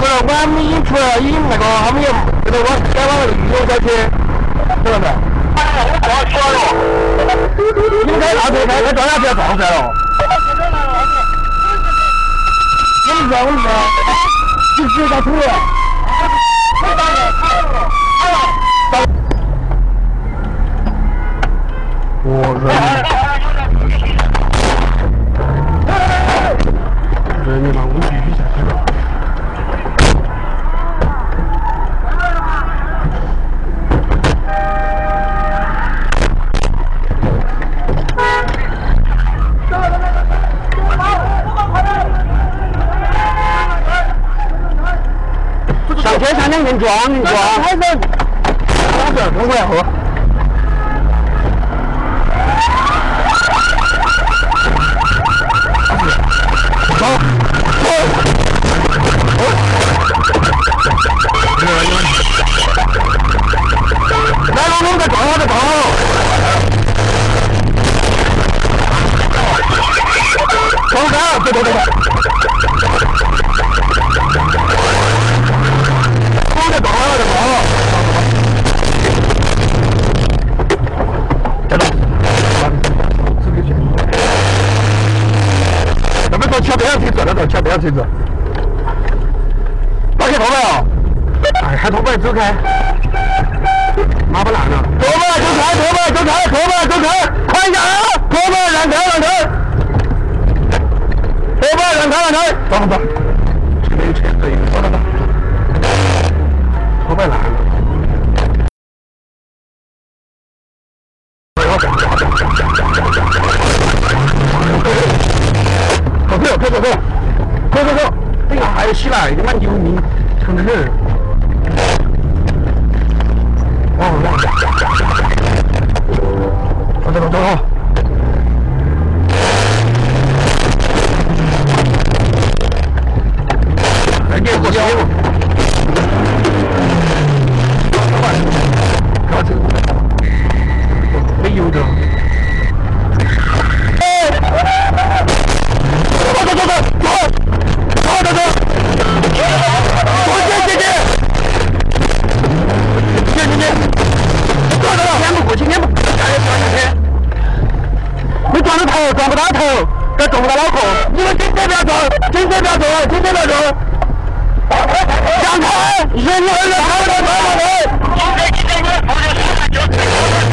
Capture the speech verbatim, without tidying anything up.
了，我们已经出来了，已经那个他们也这个往赶往那个玉龙小区，知道没？我撞起来了！你们开大车开开撞下去要撞出来了。我们知道，我们知道，就直接到土了。我人，人你妈，我必须下去了。上天上两天撞，你撞，还是我这跟我来喝。走，走，来，我们再撞下，再撞好。撞开了，对对对对。我再撞好了，再撞好。再走。那边坐桥边上车子，那坐桥边上车子。打开拖板啊！哎，还拖板走开。麻不烂了。拖板走开，拖板走开，拖板走开，快一下啊！拖板让开，让开。拖板让开，让开。走走。这边有车，可以，走走走。拖板烂了。走走走走走，走走走，这个还起来，他妈牛逼，成得很。哦，走走走走。再给我油。高车，没油的。走走走走走，走走走，我姐姐姐，姐姐姐，走走走，撵不过去，撵不，哎，撞下去，没撞到头，撞不到头，这撞不到脑壳，你们警车不要撞，警车不要撞，警车不要撞，让开，人人人开开开开，警车警车，我扶着手就